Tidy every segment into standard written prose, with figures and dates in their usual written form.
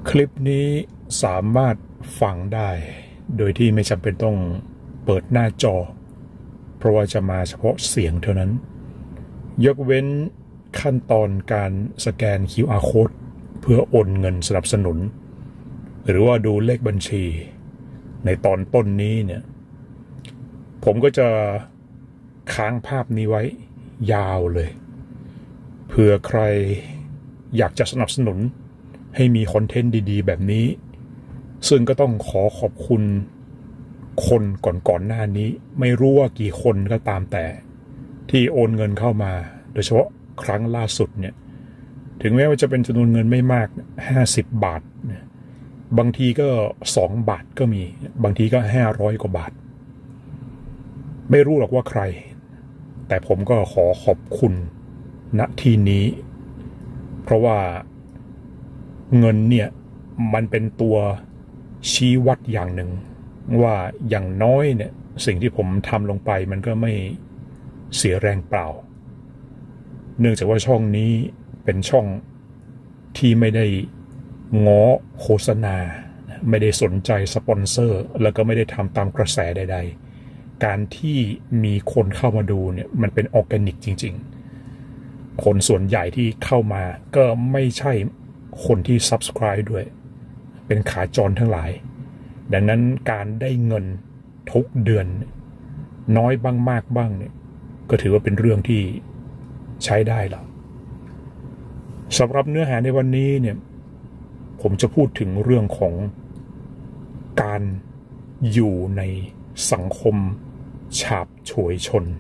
คลิปนี้สามารถฟังได้โดยที่ไม่จำเป็นต้องเปิดหน้าจอเพราะว่าจะมาเฉพาะเสียงเท่านั้นยกเว้นขั้นตอนการสแกน QR Code เพื่อโอนเงินสนับสนุนหรือว่าดูเลขบัญชีในตอนต้นนี้เนี่ยผมก็จะค้างภาพนี้ไว้ยาวเลยเผื่อใครอยากจะสนับสนุนให้มีคอนเทนต์ดีๆแบบนี้ซึ่งก็ต้องขอขอบคุณคนก่อนหน้านี้ไม่รู้ว่ากี่คนก็ตามแต่ที่โอนเงินเข้ามาโดยเฉพาะครั้งล่าสุดเนี่ยถึงแม้ว่าจะเป็นจำนวนเงินไม่มาก50 บาทบางทีก็2 บาทก็มีบางทีก็500 กว่าบาทไม่รู้หรอกว่าใครแต่ผมก็ขอขอบคุณณที่นี้เพราะว่าเงินเนี่ยมันเป็นตัวชี้วัดอย่างหนึ่งว่าอย่างน้อยเนี่ยสิ่งที่ผมทำลงไปมันก็ไม่เสียแรงเปล่าเนื่องจากว่าช่องนี้เป็นช่องที่ไม่ได้ง้อโฆษณาไม่ได้สนใจสปอนเซอร์แล้วก็ไม่ได้ทำตามกระแสใดๆการที่มีคนเข้ามาดูเนี่ยมันเป็นออร์แกนิกจริงๆคนส่วนใหญ่ที่เข้ามาก็ไม่ใช่คนที่ Subscribe ด้วยเป็นขาจรทั้งหลายดังนั้นการได้เงินทุกเดือนน้อยบ้างมากบ้างเนี่ยก็ถือว่าเป็นเรื่องที่ใช้ได้แล้วสำหรับเนื้อหาในวันนี้เนี่ยผมจะพูดถึงเรื่องของการอยู่ในสังคมฉาบฉวยชน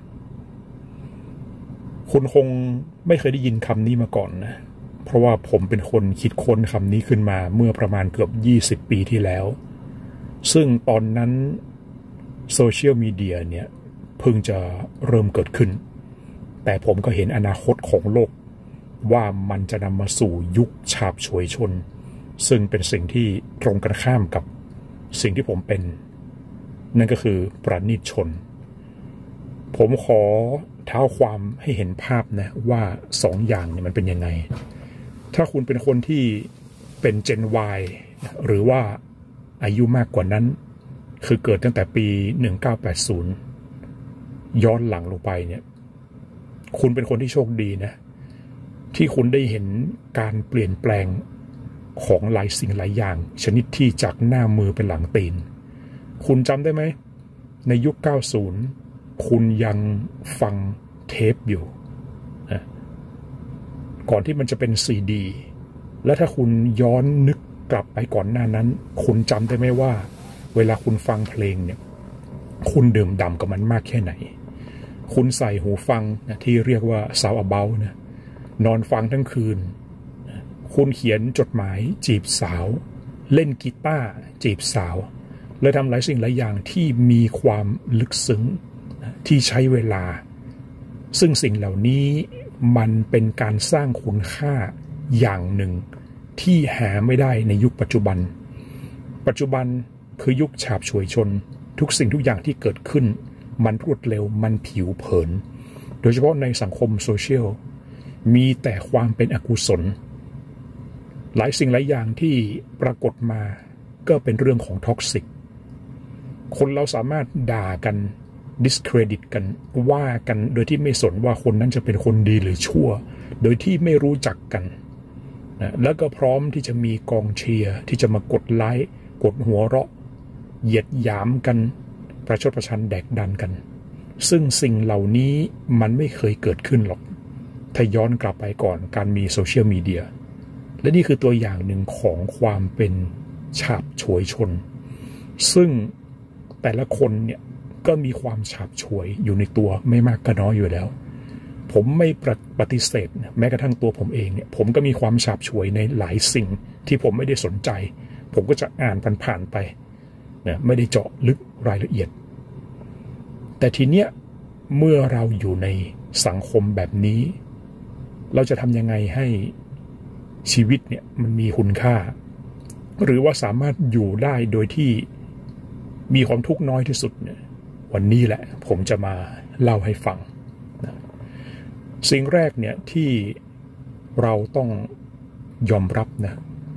คุณคงไม่เคยได้ยินคำนี้มาก่อนนะเพราะว่าผมเป็นคนคิดค้นคำนี้ขึ้นมาเมื่อประมาณเกือบ20 ปีที่แล้วซึ่งตอนนั้นโซเชียลมีเดียเนี่ยเพิ่งจะเริ่มเกิดขึ้นแต่ผมก็เห็นอนาคตของโลกว่ามันจะนำมาสู่ยุคฉาบฉวยชนซึ่งเป็นสิ่งที่ตรงกันข้ามกับสิ่งที่ผมเป็นนั่นก็คือประณีตชนผมขอเท้าความให้เห็นภาพนะว่า2 อย่างเนี่ยมันเป็นยังไงถ้าคุณเป็นคนที่เป็น Gen Y หรือว่าอายุมากกว่านั้นคือเกิดตั้งแต่ปี 1980ย้อนหลังลงไปเนี่ยคุณเป็นคนที่โชคดีนะที่คุณได้เห็นการเปลี่ยนแปลงของหลายสิ่งหลายอย่างชนิดที่จากหน้ามือเป็นหลังตีนคุณจำได้ไหมในยุค 90คุณยังฟังเทปอยู่ก่อนที่มันจะเป็นซีดีและถ้าคุณย้อนนึกกลับไปก่อนหน้านั้นคุณจำได้ไหมว่าเวลาคุณฟังเพลงเนี่ยคุณดื่มด่ำกับมันมากแค่ไหนคุณใส่หูฟังนะที่เรียกว่า Sound About นะนอนฟังทั้งคืนคุณเขียนจดหมายจีบสาวเล่นกีตาร์จีบสาวและทำหลายสิ่งหลายอย่างที่มีความลึกซึ้งที่ใช้เวลาซึ่งสิ่งเหล่านี้มันเป็นการสร้างคุณค่าอย่างหนึ่งที่หาไม่ได้ในยุคปัจจุบันคือยุคฉาบฉวยชนทุกสิ่งทุกอย่างที่เกิดขึ้นมันรวดเร็วมันผิวเผินโดยเฉพาะในสังคมโซเชียลมีแต่ความเป็นอกุศลหลายสิ่งหลายอย่างที่ปรากฏมาก็เป็นเรื่องของท็อกซิกคนเราสามารถด่ากันdiscredit กันว่ากันโดยที่ไม่สนว่าคนนั้นจะเป็นคนดีหรือชั่วโดยที่ไม่รู้จักกันนะแล้วก็พร้อมที่จะมีกองเชียร์ที่จะมากดไลค์กดหัวเราะเหยียดหยามกันประชดประชันแดกดันกันซึ่งสิ่งเหล่านี้มันไม่เคยเกิดขึ้นหรอกถ้าย้อนกลับไปก่อนการมีโซเชียลมีเดียและนี่คือตัวอย่างหนึ่งของความเป็นฉาบฉวยชนซึ่งแต่ละคนเนี่ยก็มีความฉาบฉวยอยู่ในตัวไม่มากก็น้อยอยู่แล้วผมไม่ปฏิเสธแม้กระทั่งตัวผมเองเนี่ยผมก็มีความฉาบฉวยในหลายสิ่งที่ผมไม่ได้สนใจผมก็จะอ่านผ่านๆไปนะไม่ได้เจาะลึกรายละเอียดแต่ทีเนี้ยเมื่อเราอยู่ในสังคมแบบนี้เราจะทำยังไงให้ชีวิตเนี่ยมันมีคุณค่าหรือว่าสามารถอยู่ได้โดยที่มีความทุกข์น้อยที่สุดเนี่ยวันนี้แหละผมจะมาเล่าให้ฟังนะสิ่งแรกเนี่ยที่เราต้องยอมรับนะ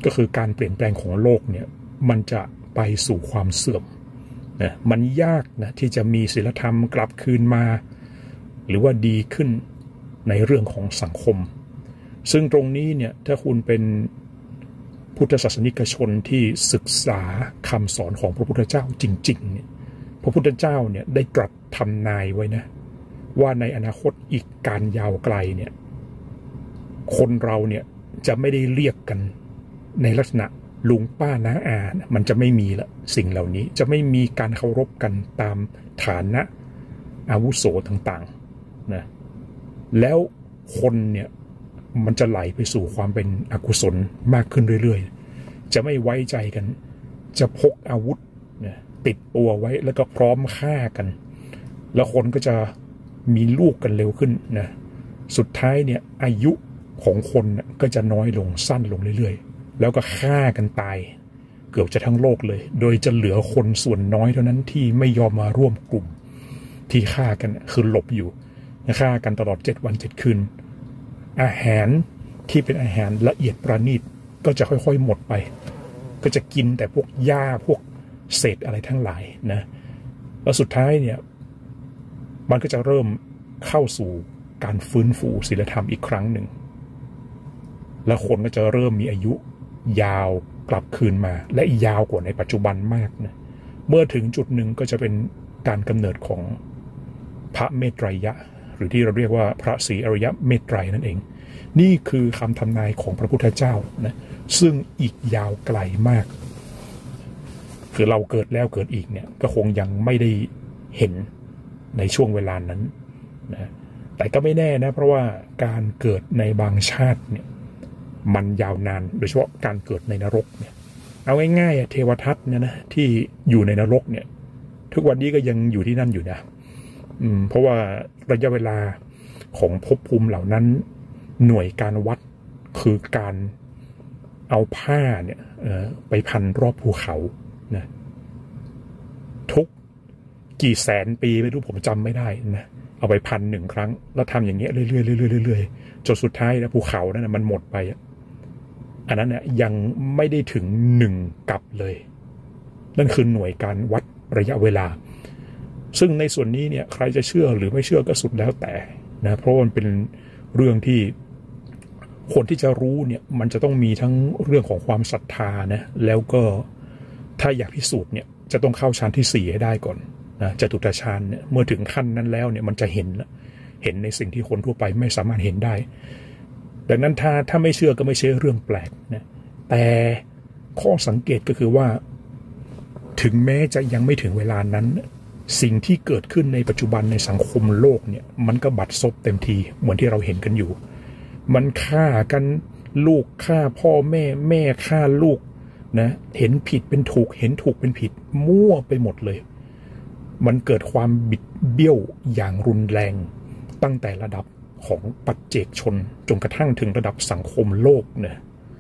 ก็คือการเปลี่ยนแปลงของโลกเนี่ยมันจะไปสู่ความเสื่อมนะมันยากนะที่จะมีศีลธรรมกลับคืนมาหรือว่าดีขึ้นในเรื่องของสังคมซึ่งตรงนี้เนี่ยถ้าคุณเป็นพุทธศาสนิกชนที่ศึกษาคำสอนของพระพุทธเจ้าจริงๆเนี่ยพระพุทธเจ้าเนี่ยได้ตรัสทำนายไว้นะว่าในอนาคตอีกการยาวไกลเนี่ยคนเราเนี่ยจะไม่ได้เรียกกันในลักษณะลุงป้าน้าอามันจะไม่มีละสิ่งเหล่านี้จะไม่มีการเคารพกันตามฐานะอาวุโสต่างๆนะแล้วคนเนี่ยมันจะไหลไปสู่ความเป็นอกุศลมากขึ้นเรื่อยๆจะไม่ไว้ใจกันจะพกอาวุธนะติดตัวไว้แล้วก็พร้อมฆ่ากันแล้วคนก็จะมีลูกกันเร็วขึ้นนะสุดท้ายเนี่ยอายุของคนก็จะน้อยลงสั้นลงเรื่อยๆแล้วก็ฆ่ากันตายเกือบจะทั้งโลกเลยโดยจะเหลือคนส่วนน้อยเท่านั้นที่ไม่ยอมมาร่วมกลุ่มที่ฆ่ากันคือหลบอยู่ฆ่ากันตลอด7 วัน7 คืนอาหารที่เป็นอาหารละเอียดประณีตก็จะค่อยๆหมดไปก็จะกินแต่พวกหญ้าพวกเศษอะไรทั้งหลายนะแล้วสุดท้ายเนี่ยมันก็จะเริ่มเข้าสู่การฟื้นฟูศีลธรรมอีกครั้งหนึ่งแล้วคนก็จะเริ่มมีอายุยาวกลับคืนมาและยาวกว่าในปัจจุบันมากนะเมื่อถึงจุดหนึ่งก็จะเป็นการกำเนิดของพระเมตไตรยะหรือที่เราเรียกว่าพระศรีอริยเมตไตรนั่นเองนี่คือคำทำนายของพระพุทธเจ้านะซึ่งอีกยาวไกลมากคือเราเกิดแล้วเกิดอีกเนี่ยก็คงยังไม่ได้เห็นในช่วงเวลานั้นนะแต่ก็ไม่แน่นะเพราะว่าการเกิดในบางชาติเนี่ยมันยาวนานโดยเฉพาะการเกิดในนรกเนี่ยเอาง่ายๆเทวทัตเนี่ยนะที่อยู่ในนรกเนี่ยทุกวันนี้ก็ยังอยู่ที่นั่นอยู่นะเพราะว่าระยะเวลาของภพภูมิเหล่านั้นหน่วยการวัดคือการเอาผ้าเนี่ยไปพันรอบภูเขานะทุกกี่แสนปีไม่รู้ผมจำไม่ได้นะเอาไปพัน1 ครั้งแล้วทำอย่างเงี้ยเรื่อยๆเรื่อยๆจนสุดท้ายนะภูเขานั้นนะมันหมดไปอันนั้นเนี่ยยังไม่ได้ถึง1 กับเลยนั่นคือหน่วยการวัดระยะเวลาซึ่งในส่วนนี้เนี่ยใครจะเชื่อหรือไม่เชื่อก็สุดแล้วแต่นะเพราะมันเป็นเรื่องที่คนที่จะรู้เนี่ยมันจะต้องมีทั้งเรื่องของความศรัทธานะแล้วก็ถ้าอยากพิสูจน์เนี่ยจะต้องเข้าชั้นที่4ให้ได้ก่อนนะจตุตฌานเนี่ยเมื่อถึงขั้นนั้นแล้วเนี่ยมันจะเห็นในสิ่งที่คนทั่วไปไม่สามารถเห็นได้ดังนั้นถ้าไม่เชื่อก็ไม่ใช่เรื่องแปลกนะแต่ข้อสังเกตก็คือว่าถึงแม้จะยังไม่ถึงเวลานั้นสิ่งที่เกิดขึ้นในปัจจุบันในสังคมโลกเนี่ยมันก็บัดซบเต็มทีเหมือนที่เราเห็นกันอยู่มันฆ่ากันลูกฆ่าพ่อแม่ฆ่าลูกนะเห็นผิดเป็นถูกเห็นถูกเป็นผิดมั่วไปหมดเลยมันเกิดความบิดเบี้ยวอย่างรุนแรงตั้งแต่ระดับของปัจเจกชนจนกระทั่งถึงระดับสังคมโลกเนี่ย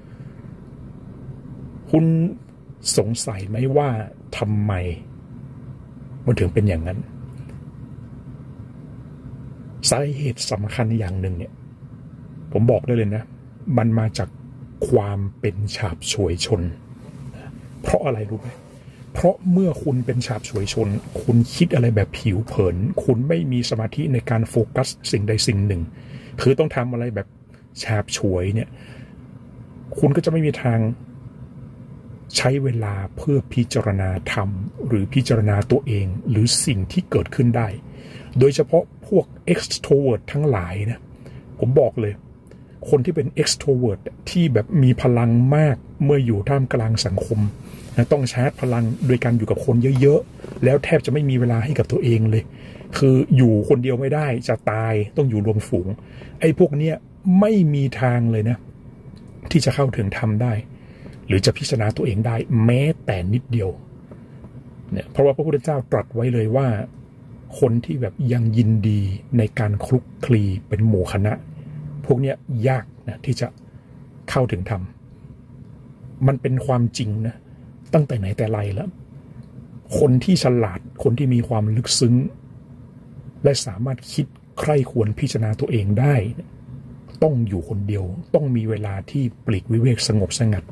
คุณสงสัยไหมว่าทำไมมันถึงเป็นอย่างนั้นสาเหตุสำคัญอย่างหนึ่งเนี่ยผมบอกได้เลยนะมันมาจากความเป็นฉาบฉวยชนเพราะอะไรรู้ไหมเพราะเมื่อคุณเป็นฉาบฉวยชนคุณคิดอะไรแบบผิวเผินคุณไม่มีสมาธิในการโฟกัสสิ่งใดสิ่งหนึ่งคือต้องทำอะไรแบบฉาบฉวยเนี่ยคุณก็จะไม่มีทางใช้เวลาเพื่อพิจารณาธรรมหรือพิจารณาตัวเองหรือสิ่งที่เกิดขึ้นได้โดยเฉพาะพวก extrovert ทั้งหลายนะผมบอกเลยคนที่เป็น extrovert ที่แบบมีพลังมากเมื่ออยู่ท่ามกลางสังคมนะต้องชาร์จพลังโดยการอยู่กับคนเยอะๆแล้วแทบจะไม่มีเวลาให้กับตัวเองเลยคืออยู่คนเดียวไม่ได้จะตายต้องอยู่รวมฝูงไอ้พวกเนี้ยไม่มีทางเลยนะที่จะเข้าถึงธรรมได้หรือจะพิจารณาตัวเองได้แม้แต่นิดเดียวเนี่ยเพราะว่าพระพุทธเจ้าตรัสไว้เลยว่าคนที่แบบยังยินดีในการคลุกคลีเป็นหมู่คณะพวกเนี้ยยากนะที่จะเข้าถึงธรรมมันเป็นความจริงนะตั้งแต่ไหนแต่ไรแล้วคนที่ฉลาดคนที่มีความลึกซึ้งและสามารถคิดใคร่ควรพิจารณาตัวเองได้ต้องอยู่คนเดียวต้องมีเวลาที่ปลีกวิเวกสงบสงัด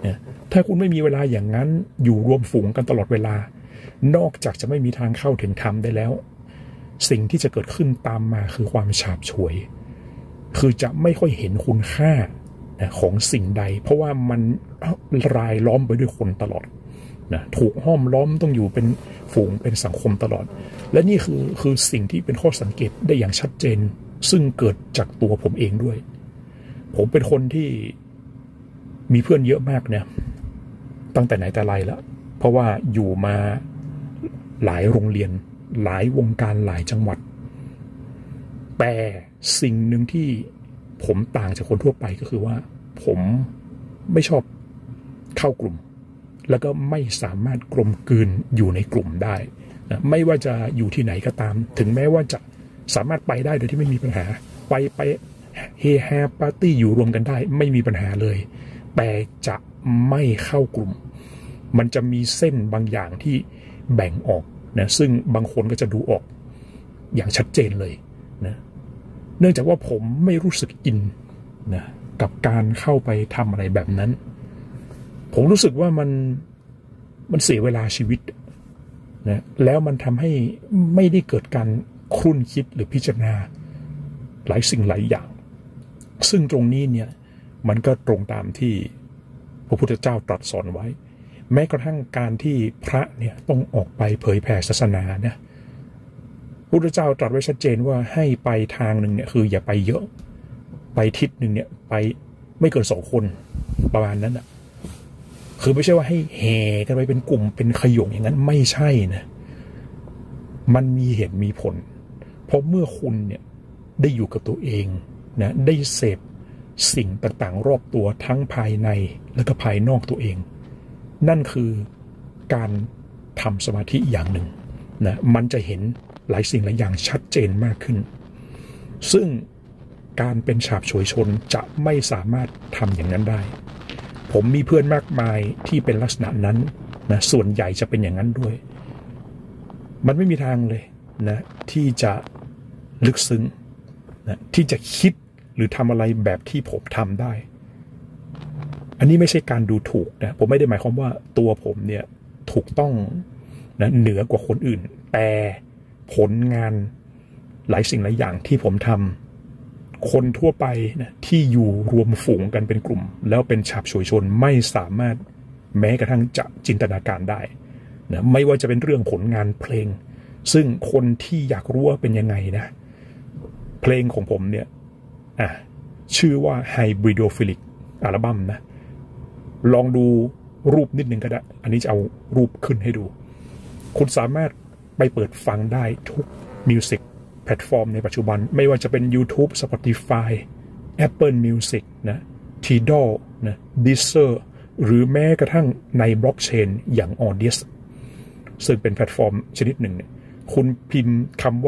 นะถ้าคุณไม่มีเวลาอย่างนั้นอยู่รวมฝูงกันตลอดเวลานอกจากจะไม่มีทางเข้าถึงธรรมได้แล้วสิ่งที่จะเกิดขึ้นตามมาคือความฉาบฉวยคือจะไม่ค่อยเห็นคุณค่าของสิ่งใดเพราะว่ามันรายล้อมไปด้วยคนตลอดนะถูกห้อมล้อมต้องอยู่เป็นฝูงเป็นสังคมตลอดและนี่คือสิ่งที่เป็นข้อสังเกตได้อย่างชัดเจนซึ่งเกิดจากตัวผมเองด้วยผมเป็นคนที่มีเพื่อนเยอะมากเนี่ยตั้งแต่ไหนแต่ไรแล้วเพราะว่าอยู่มาหลายโรงเรียนหลายวงการหลายจังหวัดแต่สิ่งหนึ่งที่ผมต่างจากคนทั่วไปก็คือว่าผมไม่ชอบเข้ากลุ่มแล้วก็ไม่สามารถกลมกลืนอยู่ในกลุ่มได้นะไม่ว่าจะอยู่ที่ไหนก็ตามถึงแม้ว่าจะสามารถไปได้โดยที่ไม่มีปัญหาไปเฮฮาปาร์ตี้อยู่รวมกันได้ไม่มีปัญหาเลยแต่จะไม่เข้ากลุ่มมันจะมีเส้นบางอย่างที่แบ่งออกนะซึ่งบางคนก็จะดูออกอย่างชัดเจนเลยนะเนื่องจากว่าผมไม่รู้สึกอินนะกับการเข้าไปทำอะไรแบบนั้นผมรู้สึกว่ามันเสียเวลาชีวิตนะแล้วมันทำให้ไม่ได้เกิดการครุ่นคิดหรือพิจารณาหลายสิ่งหลายอย่างซึ่งตรงนี้เนี่ยมันก็ตรงตามที่พระพุทธเจ้าตรัสสอนไว้แม้กระทั่งการที่พระเนี่ยต้องออกไปเผยแผ่ศาสนาเนี่ยพระพุทธเจ้าตรัสไว้ชัดเจนว่าให้ไปทางหนึ่งเนี่ยคืออย่าไปเยอะไปทิศหนึ่งเนี่ยไปไม่เกิน2 คนประมาณนั้นอ่ะคือไม่ใช่ว่าให้แห่กันไปเป็นกลุ่มเป็นขยงอย่างนั้นไม่ใช่นะมันมีเหตุมีผลเพราะเมื่อคุณเนี่ยได้อยู่กับตัวเองนะได้เสพสิ่งต่างๆรอบตัวทั้งภายในและก็ภายนอกตัวเองนั่นคือการทำสมาธิอย่างหนึ่งนะมันจะเห็นหลายสิ่งหลายอย่างชัดเจนมากขึ้นซึ่งการเป็นฉาบฉวยชนจะไม่สามารถทำอย่างนั้นได้ผมมีเพื่อนมากมายที่เป็นลักษณะนั้นนะส่วนใหญ่จะเป็นอย่างนั้นด้วยมันไม่มีทางเลยนะที่จะลึกซึ้งนะที่จะคิดหรือทำอะไรแบบที่ผมทำได้อันนี้ไม่ใช่การดูถูกนะผมไม่ได้หมายความว่าตัวผมเนี่ยถูกต้องนะเหนือกว่าคนอื่นแต่ผลงานหลายสิ่งหลายอย่างที่ผมทำคนทั่วไปนะที่อยู่รวมฝูงกันเป็นกลุ่มแล้วเป็นฉาบฉวยชนไม่สามารถแม้กระทั่งจะจินตนาการได้นะไม่ว่าจะเป็นเรื่องผลงานเพลงซึ่งคนที่อยากรู้ว่าเป็นยังไงนะเพลงของผมเนี่ยชื่อว่า Hybridophilic อัลบั้มนะลองดูรูปนิดนึงก็ได้อันนี้จะเอารูปขึ้นให้ดูคุณสามารถไปเปิดฟังได้ทุกมิวสิกแพลตฟอร์มในปัจจุบันไม่ว่าจะเป็น YouTube Spotify Apple Music นะ Tidal นะ Deezer หรือแม้กระทั่งในบล็อกเชนอย่าง Audius ซึ่งเป็นแพลตฟอร์มชนิดหนึ่งเนี่ยคุณพิมพ์คำว่า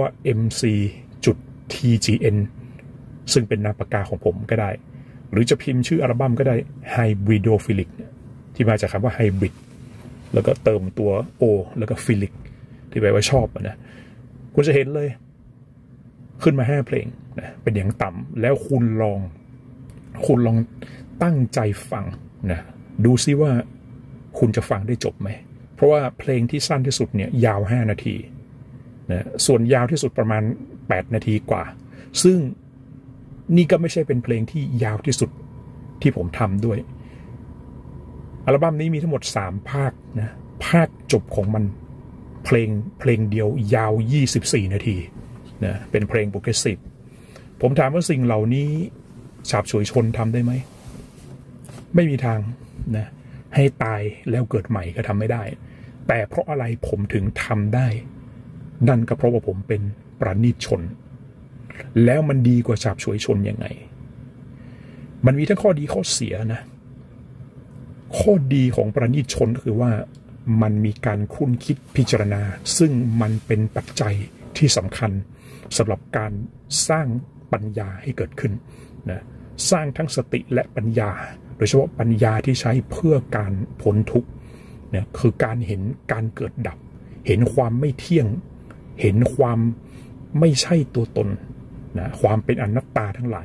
mc.tgn ซึ่งเป็นนามปากกาของผมก็ได้หรือจะพิมพ์ชื่ออัลบั้มก็ได้ Hybridophilic ที่มาจากคำว่า Hybrid แล้วก็เติมตัว O แล้วก็ Philic ที่แปลว่าชอบนะคุณจะเห็นเลยขึ้นมา5 เพลงนะเป็นอย่างต่ำแล้วคุณลองตั้งใจฟังนะดูซิว่าคุณจะฟังได้จบไหมเพราะว่าเพลงที่สั้นที่สุดเนี่ยยาว5 นาทีนะส่วนยาวที่สุดประมาณ8 นาทีกว่าซึ่งนี่ก็ไม่ใช่เป็นเพลงที่ยาวที่สุดที่ผมทำด้วยอัลบั้มนี้มีทั้งหมด3 ภาคนะภาคจบของมันเพลงเดียวยาว24 นาทีนะเป็นเพลงโปรเกรสซีฟผมถามว่าสิ่งเหล่านี้ฉาบฉวยชนทำได้ไหมไม่มีทางนะให้ตายแล้วเกิดใหม่ก็ทำไม่ได้แต่เพราะอะไรผมถึงทำได้นั่นก็เพราะว่าผมเป็นประณีตชนแล้วมันดีกว่าฉาบฉวยชนยังไงมันมีทั้งข้อดีข้อเสียนะข้อดีของประณีตชนก็คือว่ามันมีการคุ้นคิดพิจารณาซึ่งมันเป็นปัจจัยที่สำคัญสำหรับการสร้างปัญญาให้เกิดขึ้นนะสร้างทั้งสติและปัญญาโดยเฉพาะปัญญาที่ใช้เพื่อการพ้นทุกข์เนี่ยคือการเห็นการเกิดดับเห็นความไม่เที่ยงเห็นความไม่ใช่ตัวตนนะความเป็นอนัตตาทั้งหลาย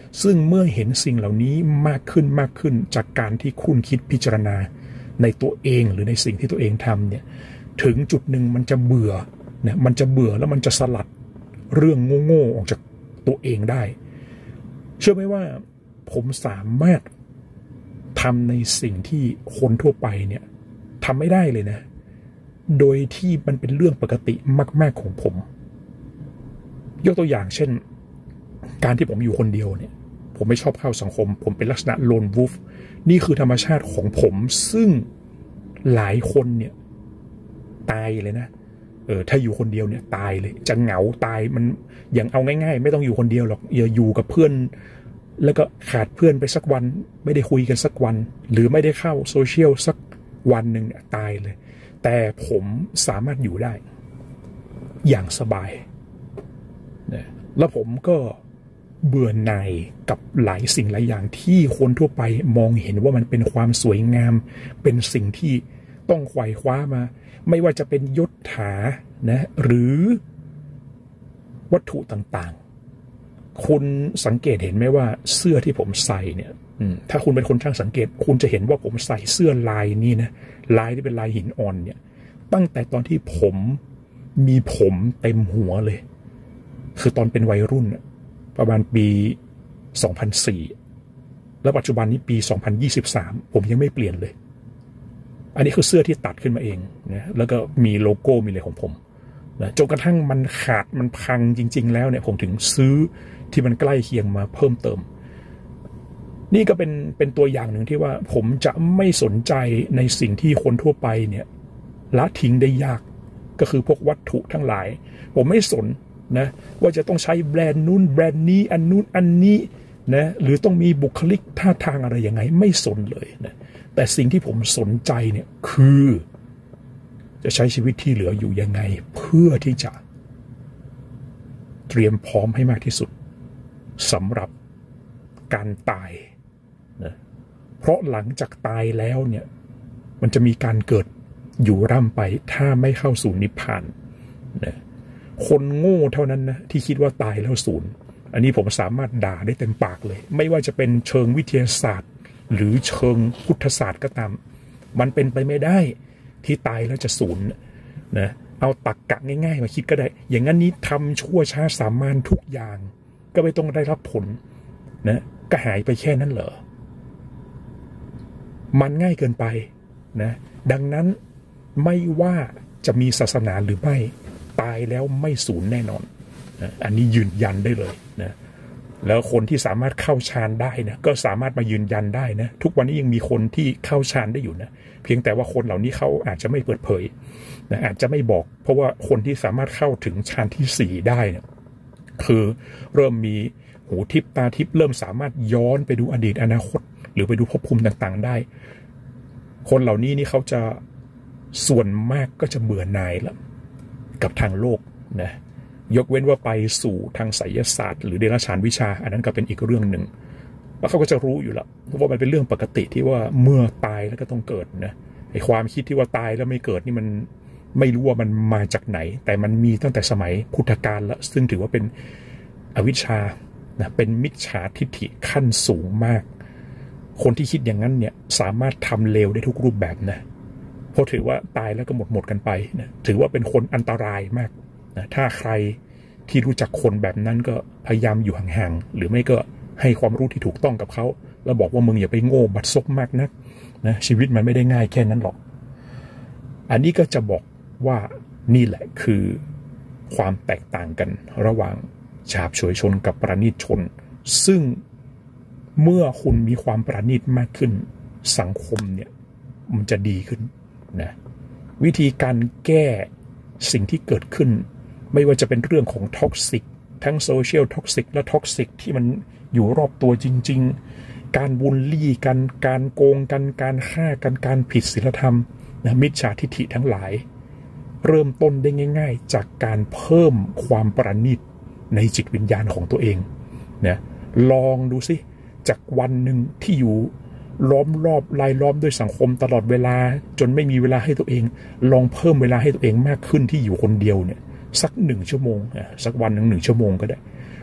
ซึ่งเมื่อเห็นสิ่งเหล่านี้มากขึ้นจากการที่คุณคิดพิจารณาในตัวเองหรือในสิ่งที่ตัวเองทำเนี่ยถึงจุดหนึ่งมันจะเบื่อเนี่ยมันจะเบื่อแล้วมันจะสลัดเรื่องโง่ๆออกจากตัวเองได้เชื่อไหมว่าผมสามารถทำในสิ่งที่คนทั่วไปเนี่ยทำไม่ได้เลยนะโดยที่มันเป็นเรื่องปกติมากๆของผมยกตัวอย่างเช่นการที่ผมอยู่คนเดียวเนี่ยผมไม่ชอบเข้าสังคมผมเป็นลักษณะโลนวูฟนี่คือธรรมชาติของผมซึ่งหลายคนเนี่ยตายเลยนะถ้าอยู่คนเดียวเนี่ยตายเลยจะเหงาตายมันอย่างเอาง่ายๆไม่ต้องอยู่คนเดียวหรอกอย่าอยู่กับเพื่อนแล้วก็ขาดเพื่อนไปสักวันไม่ได้คุยกันสักวันหรือไม่ได้เข้าโซเชียลสักวันหนึ่งเนี่ยตายเลยแต่ผมสามารถอยู่ได้อย่างสบายนะแล้วผมก็เบื่อหน่ายกับหลายสิ่งหลายอย่างที่คนทั่วไปมองเห็นว่ามันเป็นความสวยงามเป็นสิ่งที่ต้องไขว่คว้ามาไม่ว่าจะเป็นยศถานะหรือวัตถุต่างๆคุณสังเกตเห็นไหมว่าเสื้อที่ผมใส่เนี่ยถ้าคุณเป็นคนช่างสังเกตคุณจะเห็นว่าผมใส่เสื้อลายนี้นะลายที่เป็นลายหินอ่อนเนี่ยตั้งแต่ตอนที่ผมมีผมเต็มหัวเลยคือตอนเป็นวัยรุ่นประมาณปี 2004 แล้วปัจจุบันนี้ปี 2023 ผมยังไม่เปลี่ยนเลยอันนี้คือเสื้อที่ตัดขึ้นมาเองนะแล้วก็มีโลโก้มีอะไรของผมนะจนกระทั่งมันขาดมันพังจริงๆแล้วเนี่ยผมถึงซื้อที่มันใกล้เคียงมาเพิ่มเติมนี่ก็เป็นตัวอย่างหนึ่งที่ว่าผมจะไม่สนใจในสิ่งที่คนทั่วไปเนี่ยละทิ้งได้ยากก็คือพวกวัตถุทั้งหลายผมไม่สนนะว่าจะต้องใช้แบรนด์นู้นแบรนด์นี้อันนู้นอันนี้นะหรือต้องมีบุคลิกท่าทางอะไรยังไงไม่สนเลยนะแต่สิ่งที่ผมสนใจเนี่ยคือจะใช้ชีวิตที่เหลืออยู่ยังไงเพื่อที่จะเตรียมพร้อมให้มากที่สุดสำหรับการตายนะเพราะหลังจากตายแล้วเนี่ยมันจะมีการเกิดอยู่ร่ำไปถ้าไม่เข้าสู่นิพพานนะคนโง่เท่านั้นนะที่คิดว่าตายแล้วศูนย์อันนี้ผมสามารถด่าได้เต็มปากเลยไม่ว่าจะเป็นเชิงวิทยาศาสตร์หรือเชิงพุทธศาสตร์ก็ตามมันเป็นไปไม่ได้ที่ตายแล้วจะศูนย์นะเอาตรรกะง่ายๆมาคิดก็ได้อย่างนั้นนี้ทำชั่วช้าสามานทุกอย่างก็ไม่ต้องได้รับผลนะก็หายไปแค่นั้นเหรอมันง่ายเกินไปนะดังนั้นไม่ว่าจะมีศาสนาหรือไม่ตายแล้วไม่สูญแน่นอนนะอันนี้ยืนยันได้เลยนะแล้วคนที่สามารถเข้าฌานได้นะก็สามารถมายืนยันได้นะทุกวันนี้ยังมีคนที่เข้าฌานได้อยู่นะเพียงแต่ว่าคนเหล่านี้เขาอาจจะไม่เปิดเผยนะอาจจะไม่บอกเพราะว่าคนที่สามารถเข้าถึงฌานที่4ได้เนี่ยคือเริ่มมีหูทิพตาทิพเริ่มสามารถย้อนไปดูอดีตอนาคตหรือไปดูภพภูมิต่างๆได้คนเหล่านี้นี่เขาจะส่วนมากก็จะเบื่อหน่ายแล้วกับทางโลกนะยกเว้นว่าไปสู่ทางไสยศาสตร์หรือเดรัจฉานวิชาอันนั้นก็เป็นอีกเรื่องหนึ่งแล้วเขาก็จะรู้อยู่แล้วว่ามันเป็นเรื่องปกติที่ว่าเมื่อตายแล้วก็ต้องเกิดนะไอ้ความคิดที่ว่าตายแล้วไม่เกิดนี่มันไม่รู้ว่ามันมาจากไหนแต่มันมีตั้งแต่สมัยพุทธกาลแล้วซึ่งถือว่าเป็นอวิชชานะเป็นมิจฉาทิฏฐิขั้นสูงมากคนที่คิดอย่างนั้นเนี่ยสามารถทำเลวได้ทุกรูปแบบนะเพราะถือว่าตายแล้วก็หมดกันไปนะถือว่าเป็นคนอันตรายมากนะถ้าใครที่รู้จักคนแบบนั้นก็พยายามอยู่ห่างๆหรือไม่ก็ให้ความรู้ที่ถูกต้องกับเขาแล้วบอกว่ามึงอย่าไปโง่บัดซบมากนักนะชีวิตมันไม่ได้ง่ายแค่นั้นหรอกอันนี้ก็จะบอกว่านี่แหละคือความแตกต่างกันระหว่างฉาบฉวยชนกับประณีตชนซึ่งเมื่อคุณมีความประณีตมากขึ้นสังคมเนี่ยมันจะดีขึ้นนะวิธีการแก้สิ่งที่เกิดขึ้นไม่ว่าจะเป็นเรื่องของท็อกซิกทั้งโซเชียลท็อกซิกและท็อกซิกที่มันอยู่รอบตัวจริงๆการบูลลี่กันการโกงกันการฆ่ากันการผิดศีลธรรมนะมิจฉาทิฐิทั้งหลายเริ่มต้นได้ง่ายๆจากการเพิ่มความประณีตในจิตวิญญาณของตัวเองนะลองดูสิจากวันหนึ่งที่อยู่ล้อมรอบรายล้อมด้วยสังคมตลอดเวลาจนไม่มีเวลาให้ตัวเองลองเพิ่มเวลาให้ตัวเองมากขึ้นที่อยู่คนเดียวเนี่ยสัก1 ชั่วโมงสักวันหนึ่ง1 ชั่วโมงก็ได้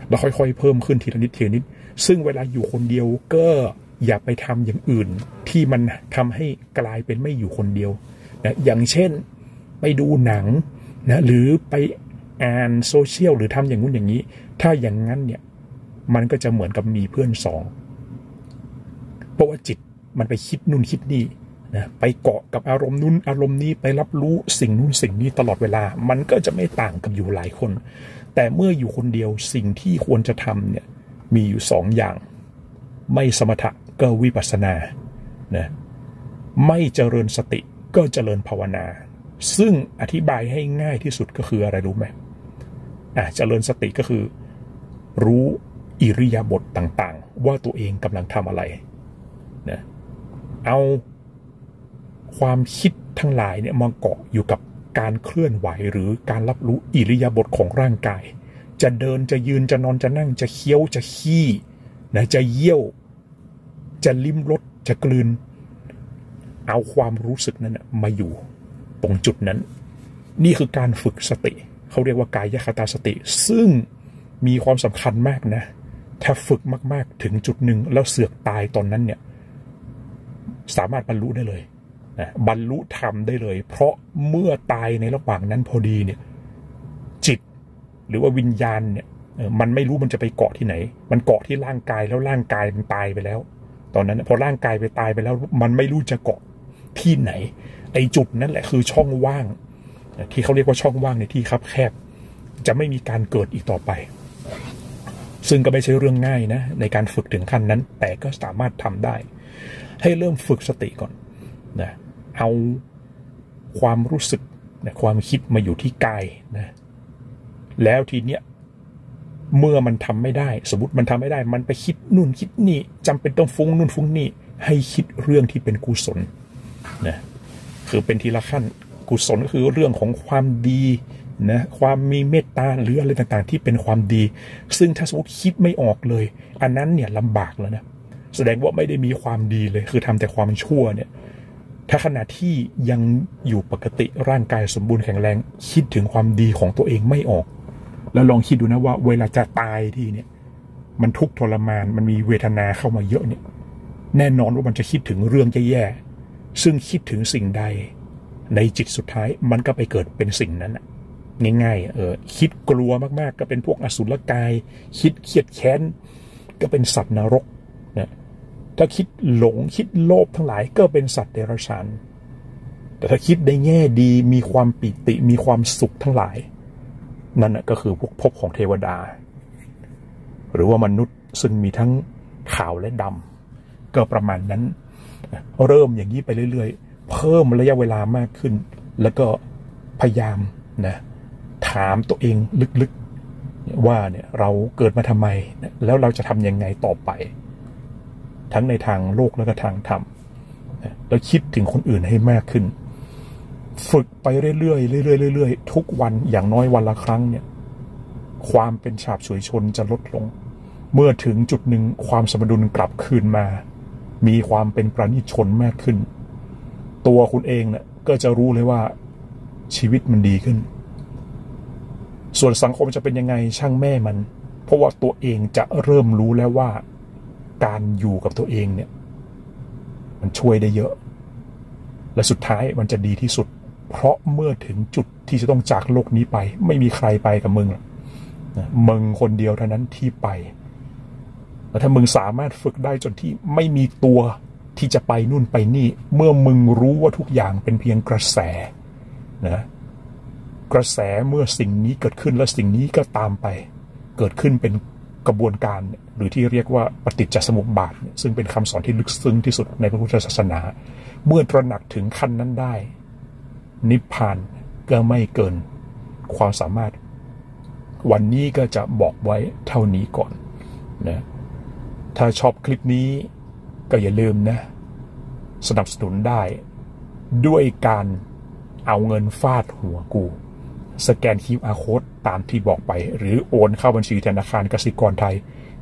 แล้วค่อยๆเพิ่มขึ้นทีละนิดทีละนิดซึ่งเวลาอยู่คนเดียวก็อย่าไปทำอย่างอื่นที่มันทำให้กลายเป็นไม่อยู่คนเดียวนะอย่างเช่นไปดูหนังนะหรือไปอ่านโซเชียลหรือทำอย่างนู้นอย่างนี้ถ้าอย่างนั้นเนี่ยมันก็จะเหมือนกับมีเพื่อนสองเพราะว่าจิตมันไปคิดนู่นคิดนี่นะไปเกาะกับอารมณ์นู้นอารมณ์นี้ไปรับรู้สิ่งนู้นสิ่งนี้ตลอดเวลามันก็จะไม่ต่างกับอยู่หลายคนแต่เมื่ออยู่คนเดียวสิ่งที่ควรจะทำเนี่ยมีอยู่สองอย่างไม่สมถะก็วิปัสสนานะไม่เจริญสติก็เจริญภาวนาซึ่งอธิบายให้ง่ายที่สุดก็คืออะไรรู้ไหมเจริญสติก็คือรู้อิริยาบถต่างๆว่าตัวเองกำลังทำอะไรนะเอาความคิดทั้งหลายเนี่ยมาเกาะอยู่กับการเคลื่อนไหวหรือการรับรู้อิริยาบถของร่างกายจะเดินจะยืนจะนอนจะนั่งจะเคี้ยวจะขี้นะจะเยี่ยวจะลิ้มรสจะกลืนเอาความรู้สึกนั้นมาอยู่ตรงจุดนั้นนี่คือการฝึกสติเขาเรียกว่ากายคตาสติซึ่งมีความสำคัญมากนะถ้าฝึกมากๆถึงจุดหนึ่งแล้วเสือกตายตอนนั้นเนี่ยสามารถบรรลุได้เลยนะบรรลุธรรมได้เลยเพราะเมื่อตายในระหว่างนั้นพอดีเนี่ยจิตหรือว่าวิญญาณเนี่ยมันไม่รู้มันจะไปเกาะที่ไหนมันเกาะที่ร่างกายแล้วร่างกายมันตายไปแล้วตอนนั้นพอร่างกายไปตายไปแล้วมันไม่รู้จะเกาะที่ไหนไอ้จุดนั้นแหละคือช่องว่างที่เขาเรียกว่าช่องว่างในที่คับแคบจะไม่มีการเกิดอีกต่อไปซึ่งก็ไม่ใช่เรื่องง่ายนะในการฝึกถึงขั้นนั้นแต่ก็สามารถทำได้ให้เริ่มฝึกสติก่อนนะเอาความรู้สึกนะความคิดมาอยู่ที่กายนะแล้วทีเนี้ยเมื่อมันทำไม่ได้สมมติมันทำไม่ได้มันไปคิดนู่นคิดนี่จำเป็นต้องฟุ้งนู่นฟุ้งนี่ให้คิดเรื่องที่เป็นกุศลนะคือเป็นทีละขั้นกุศลก็คือเรื่องของความดีนะความมีเมตตาหรืออะไรต่างๆที่เป็นความดีซึ่งถ้าสมมติคิดไม่ออกเลยอันนั้นเนี่ยลำบากแล้วนะแสดงว่าไม่ได้มีความดีเลยคือทำแต่ความชั่วเนี่ยถ้าขณะที่ยังอยู่ปกติร่างกายสมบูรณ์แข็งแรงคิดถึงความดีของตัวเองไม่ออกแล้วลองคิดดูนะว่าเวลาจะตายที่เนี่ยมันทุกข์ทรมานมันมีเวทนาเข้ามาเยอะเนี่ยแน่นอนว่ามันจะคิดถึงเรื่องแย่ๆซึ่งคิดถึงสิ่งใดในจิตสุดท้ายมันก็ไปเกิดเป็นสิ่งนั้นง่ายๆคิดกลัวมากๆก็เป็นพวกอสุรกายคิดเครียดแค้นก็เป็นสัตว์นรกนะถ้าคิดหลงคิดโลภทั้งหลายก็เป็นสัตว์เดรัจฉานแต่ถ้าคิดในแง่ดีมีความปิติมีความสุขทั้งหลายนั่นก็คือพวกภพของเทวดาหรือว่ามนุษย์ซึ่งมีทั้งขาวและดำก็ประมาณนั้นเริ่มอย่างนี้ไปเรื่อยๆเพิ่มระยะเวลามากขึ้นแล้วก็พยายามนะถามตัวเองลึกๆว่าเนี่ยเราเกิดมาทำไมแล้วเราจะทำยังไงต่อไปทั้งในทางโลกและก็ทางธรรมแล้วคิดถึงคนอื่นให้มากขึ้นฝึกไปเรื่อยๆเรื่อยๆทุกวันอย่างน้อยวันละครั้งเนี่ยความเป็นฉาบฉวยชนจะลดลงเมื่อถึงจุดหนึ่งความสมดุลกลับคืนมามีความเป็นประณีตชนมากขึ้นตัวคุณเองเนี่ยก็จะรู้เลยว่าชีวิตมันดีขึ้นส่วนสังคมจะเป็นยังไงช่างแม่มันเพราะว่าตัวเองจะเริ่มรู้แล้วว่าการอยู่กับตัวเองเนี่ยมันช่วยได้เยอะและสุดท้ายมันจะดีที่สุดเพราะเมื่อถึงจุดที่จะต้องจากโลกนี้ไปไม่มีใครไปกับมึงมึงคนเดียวเท่านั้นที่ไปแล้วถ้ามึงสามารถฝึกได้จนที่ไม่มีตัวที่จะไปนู่นไปนี่เมื่อมึงรู้ว่าทุกอย่างเป็นเพียงกระแสนะกระแสเมื่อสิ่งนี้เกิดขึ้นแล้วสิ่งนี้ก็ตามไปเกิดขึ้นเป็นกระบวนการหรือที่เรียกว่าปฏิจจสมุปบาทซึ่งเป็นคำสอนที่ลึกซึ้งที่สุดในพระพุทธศาสนาเมื่อตระหนักถึงขั้นนั้นได้นิพพานก็ไม่เกินความสามารถวันนี้ก็จะบอกไว้เท่านี้ก่อนนะถ้าชอบคลิปนี้ก็อย่าลืมนะสนับสนุนได้ด้วยการเอาเงินฟาดหัวกูสแกน QR Code ตามที่บอกไปหรือโอนเข้าบัญชีธนาคารกสิกรไทย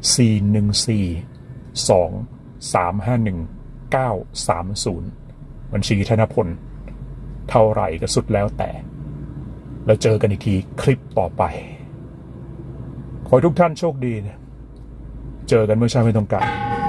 414-251930 บัญชีธนพลเท่าไหร่ก็สุดแล้วแต่แล้วเจอกันอีกทีคลิปต่อไปขอให้ทุกท่านโชคดีเนี่ยเจอกันเมื่อชาติไม่ต้องการ